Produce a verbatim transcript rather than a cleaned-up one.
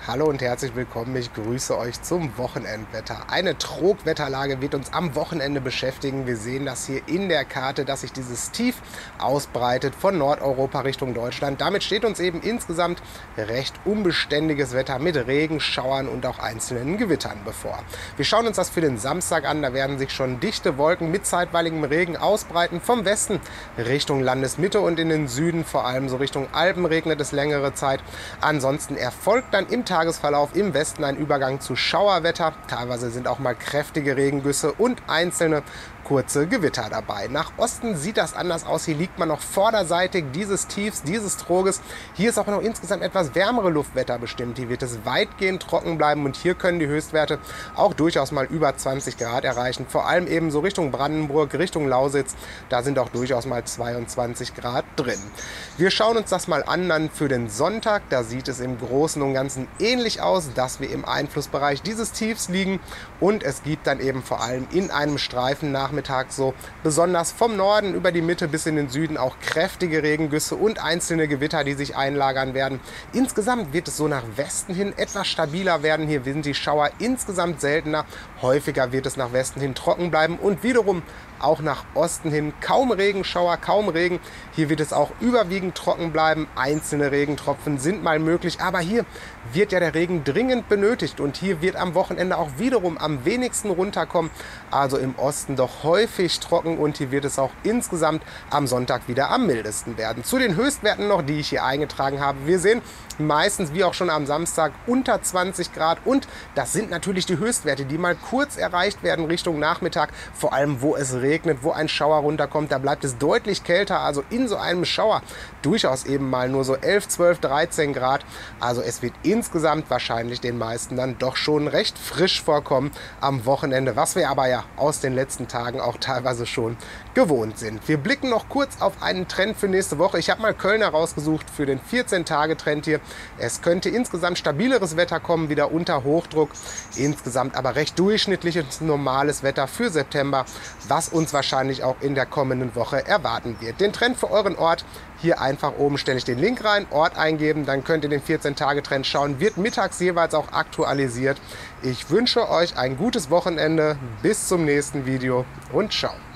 Hallo und herzlich willkommen, ich grüße euch zum Wochenendwetter. Eine Trogwetterlage wird uns am Wochenende beschäftigen. Wir sehen das hier in der Karte, dass sich dieses Tief ausbreitet von Nordeuropa Richtung Deutschland. Damit steht uns eben insgesamt recht unbeständiges Wetter mit Regen, Schauern und auch einzelnen Gewittern bevor. Wir schauen uns das für den Samstag an, da werden sich schon dichte Wolken mit zeitweiligem Regen ausbreiten. Vom Westen Richtung Landesmitte und in den Süden, vor allem so Richtung Alpen, regnet es längere Zeit. Ansonsten erfolgt dann im Tagesverlauf im Westen ein Übergang zu Schauerwetter. Teilweise sind auch mal kräftige Regengüsse und einzelne kurze Gewitter dabei. Nach Osten sieht das anders aus. Hier liegt man noch vorderseitig dieses Tiefs, dieses Troges. Hier ist auch noch insgesamt etwas wärmere Luftwetter bestimmt. Hier wird es weitgehend trocken bleiben und hier können die Höchstwerte auch durchaus mal über zwanzig Grad erreichen. Vor allem eben so Richtung Brandenburg, Richtung Lausitz. Da sind auch durchaus mal zweiundzwanzig Grad drin. Wir schauen uns das mal an dann für den Sonntag. Da sieht es im Großen und Ganzen ähnlich aus, dass wir im Einflussbereich dieses Tiefs liegen und es gibt dann eben vor allem in einem Streifen nach Nachmittag so besonders vom Norden über die Mitte bis in den Süden auch kräftige Regengüsse und einzelne Gewitter, die sich einlagern werden. Insgesamt wird es so nach Westen hin etwas stabiler werden. Hier sind die Schauer insgesamt seltener. Häufiger wird es nach Westen hin trocken bleiben und wiederum auch nach Osten hin kaum Regenschauer, kaum Regen. Hier wird es auch überwiegend trocken bleiben. Einzelne Regentropfen sind mal möglich, aber hier wird ja der Regen dringend benötigt und hier wird am Wochenende auch wiederum am wenigsten runterkommen. Also im Osten doch häufig trocken und hier wird es auch insgesamt am Sonntag wieder am mildesten werden. Zu den Höchstwerten noch, die ich hier eingetragen habe. Wir sehen meistens wie auch schon am Samstag unter zwanzig Grad und das sind natürlich die Höchstwerte, die mal kurz erreicht werden Richtung Nachmittag, vor allem wo es regnet, wo ein Schauer runterkommt, da bleibt es deutlich kälter, also in so einem Schauer durchaus eben mal nur so elf, zwölf, dreizehn Grad, also es wird insgesamt wahrscheinlich den meisten dann doch schon recht frisch vorkommen am Wochenende, was wir aber ja aus den letzten Tagen auch teilweise schon gewohnt sind. Wir blicken noch kurz auf einen Trend für nächste Woche. Ich habe mal Köln herausgesucht für den vierzehn-Tage-Trend hier. Es könnte insgesamt stabileres Wetter kommen, wieder unter Hochdruck. Insgesamt aber recht durchschnittliches, normales Wetter für September, was uns wahrscheinlich auch in der kommenden Woche erwarten wird. Den Trend für euren Ort, hier einfach oben stelle ich den Link rein, Ort eingeben, dann könnt ihr den vierzehn-Tage-Trend schauen, wird mittags jeweils auch aktualisiert. Ich wünsche euch ein gutes Wochenende, bis zum nächsten Video und ciao.